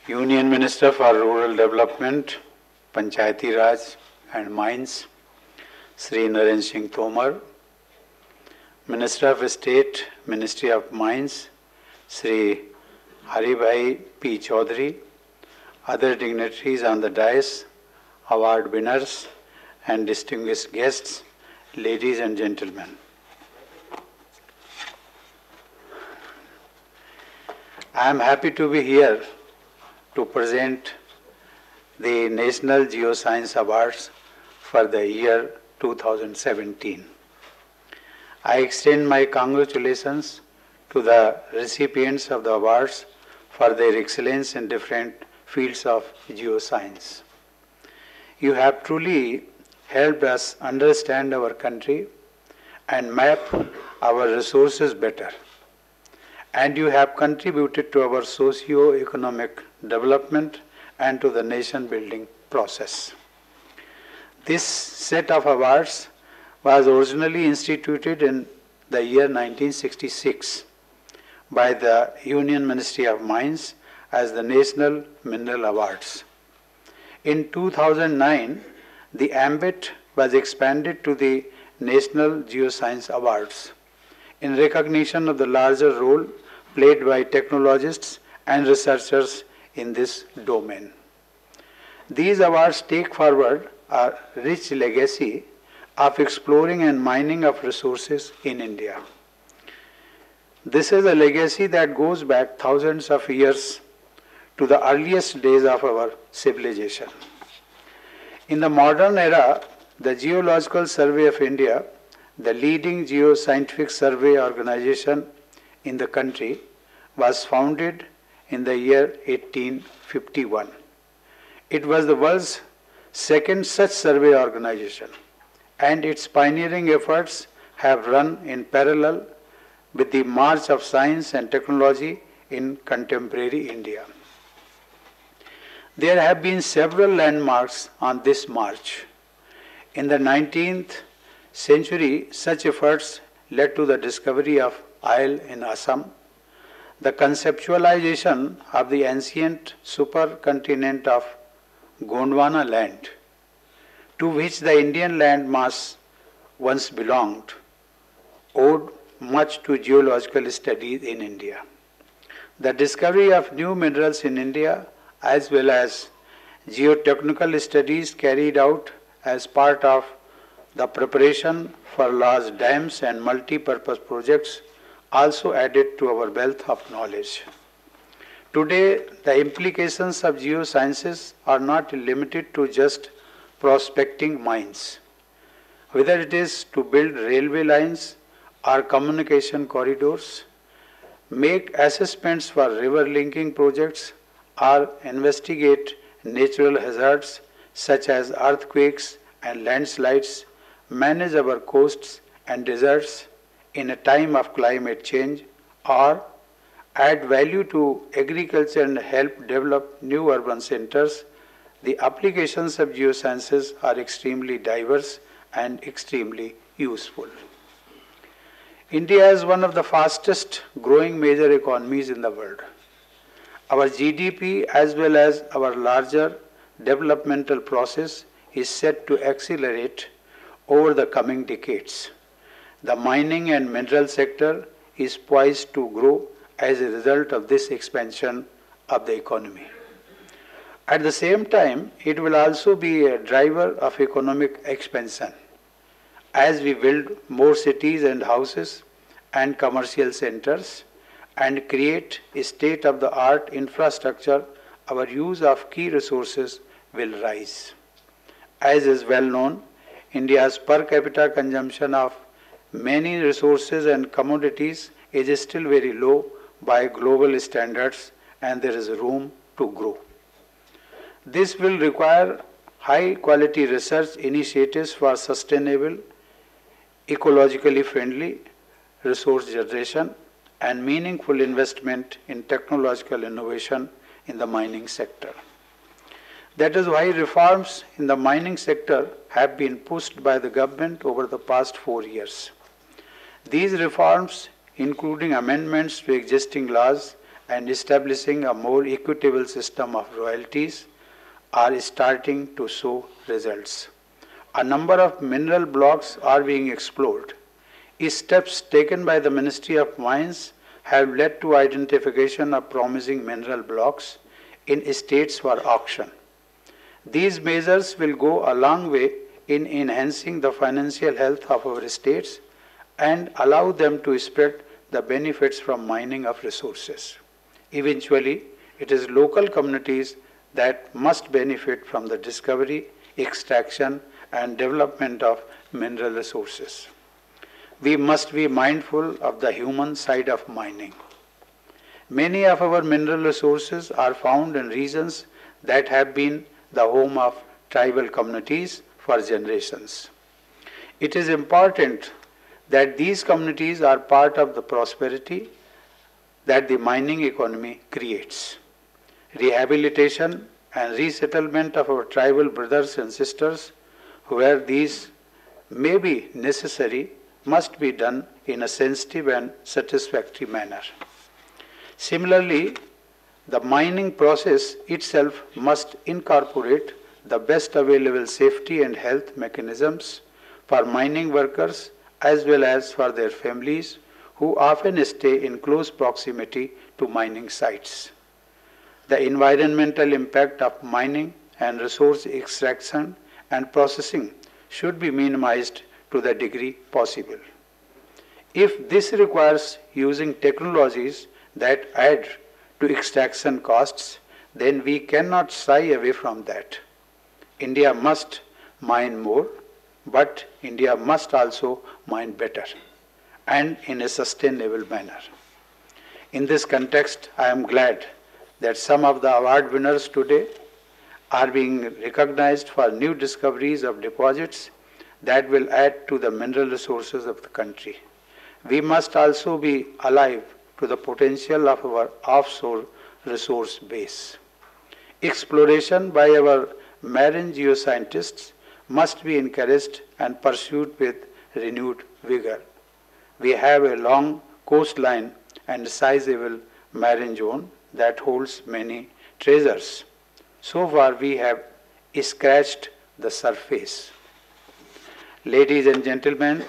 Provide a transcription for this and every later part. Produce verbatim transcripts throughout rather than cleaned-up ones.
Union Minister for Rural Development, Panchayati Raj and Mines, Sri Narendra Singh Tomar, Minister of State, Ministry of Mines, Sri Haribhai P. Chaudhary, other dignitaries on the dais, award winners and distinguished guests, ladies and gentlemen. I am happy to be here to present the National Geoscience Awards for the year two thousand seventeen. I extend my congratulations to the recipients of the awards for their excellence in different fields of geoscience. You have truly helped us understand our country and map our resources better. And you have contributed to our socio-economic development and to the nation-building process. This set of awards was originally instituted in the year nineteen sixty-six by the Union Ministry of Mines as the National Mineral Awards. In two thousand nine, the ambit was expanded to the National Geoscience Awards in recognition of the larger role played by technologists and researchers in this domain. These awards take forward a rich legacy of exploring and mining of resources in India. This is a legacy that goes back thousands of years to the earliest days of our civilization. In the modern era, the Geological Survey of India, the leading geoscientific survey organization in the country, was founded in the year eighteen fifty-one. It was the world's second such survey organization, and its pioneering efforts have run in parallel with the march of science and technology in contemporary India. There have been several landmarks on this march. In the nineteenth century, such efforts led to the discovery of oil in Assam, the conceptualization of the ancient supercontinent of Gondwana land, to which the Indian land mass once belonged, owed much to geological studies in India. The discovery of new minerals in India, as well as geotechnical studies carried out as part of the preparation for large dams and multi-purpose projects, also added to our wealth of knowledge. Today, the implications of geosciences are not limited to just prospecting mines. Whether it is to build railway lines or communication corridors, make assessments for river linking projects, or investigate natural hazards such as earthquakes and landslides, manage our coasts and deserts in a time of climate change, or add value to agriculture and help develop new urban centers, the applications of geosciences are extremely diverse and extremely useful. India is one of the fastest growing major economies in the world. Our G D P as well as our larger developmental process is set to accelerate over the coming decades. The mining and mineral sector is poised to grow as a result of this expansion of the economy. At the same time, it will also be a driver of economic expansion as we build more cities and houses and commercial centers and create a state-of-the-art infrastructure. Our use of key resources will rise. As is well known, India's per capita consumption of many resources and commodities is still very low by global standards, and there is room to grow. This will require high-quality research initiatives for sustainable, ecologically friendly resource generation and meaningful investment in technological innovation in the mining sector. That is why reforms in the mining sector have been pushed by the government over the past four years. These reforms, including amendments to existing laws and establishing a more equitable system of royalties are starting to show results. A number of mineral blocks are being explored. Steps taken by the Ministry of Mines have led to identification of promising mineral blocks in states for auction. These measures will go a long way in enhancing the financial health of our states and allow them to spread the benefits from mining of resources. Eventually, it is local communities that must benefit from the discovery, extraction, and development of mineral resources. We must be mindful of the human side of mining. Many of our mineral resources are found in regions that have been the home of tribal communities for generations. It is important that these communities are part of the prosperity that the mining economy creates. Rehabilitation and resettlement of our tribal brothers and sisters, where these may be necessary, must be done in a sensitive and satisfactory manner. Similarly, the mining process itself must incorporate the best available safety and health mechanisms for mining workers as well as for their families who often stay in close proximity to mining sites. The environmental impact of mining and resource extraction and processing should be minimized to the degree possible. If this requires using technologies that add to extraction costs, then we cannot shy away from that. India must mine more, but India must also mine better and in a sustainable manner. In this context, I am glad that some of the award winners today are being recognized for new discoveries of deposits that will add to the mineral resources of the country. We must also be alive to the potential of our offshore resource base. Exploration by our marine geoscientists must be encouraged and pursued with renewed vigor. We have a long coastline and sizable marine zone that holds many treasures. So far we have scratched the surface. Ladies and gentlemen,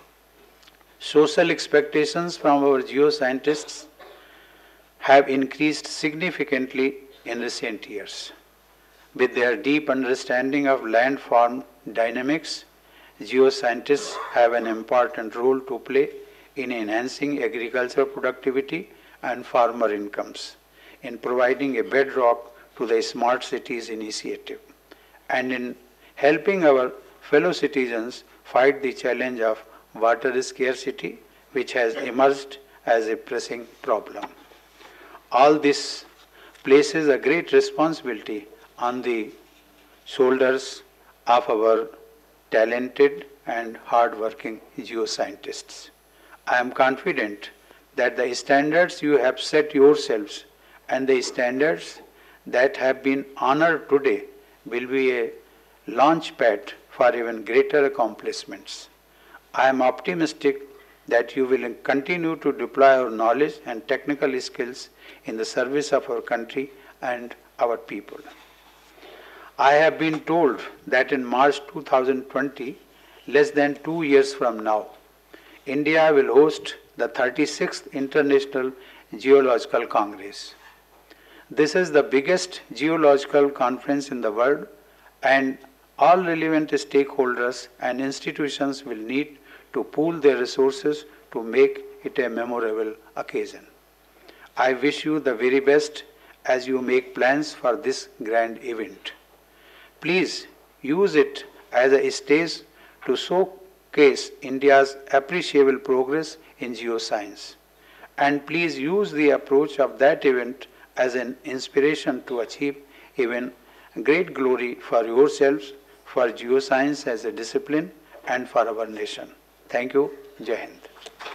social expectations from our geoscientists have increased significantly in recent years. With their deep understanding of landform dynamics, geoscientists have an important role to play in enhancing agricultural productivity and farmer incomes, in providing a bedrock to the Smart Cities initiative, and in helping our fellow citizens fight the challenge of water scarcity, which has emerged as a pressing problem. All this places a great responsibility on the shoulders of our talented and hard-working geoscientists. I am confident that the standards you have set yourselves and the standards that have been honored today will be a launch pad for even greater accomplishments. I am optimistic that you will continue to deploy our knowledge and technical skills in the service of our country and our people. I have been told that in March two thousand twenty, less than two years from now, India will host the thirty-sixth International Geological Congress. This is the biggest geological conference in the world, and all relevant stakeholders and institutions will need to pool their resources to make it a memorable occasion. I wish you the very best as you make plans for this grand event. Please use it as a stage to showcase India's appreciable progress in geoscience. And please use the approach of that event as an inspiration to achieve even great glory for yourselves, for geoscience as a discipline, and for our nation. Thank you. Jai Hind.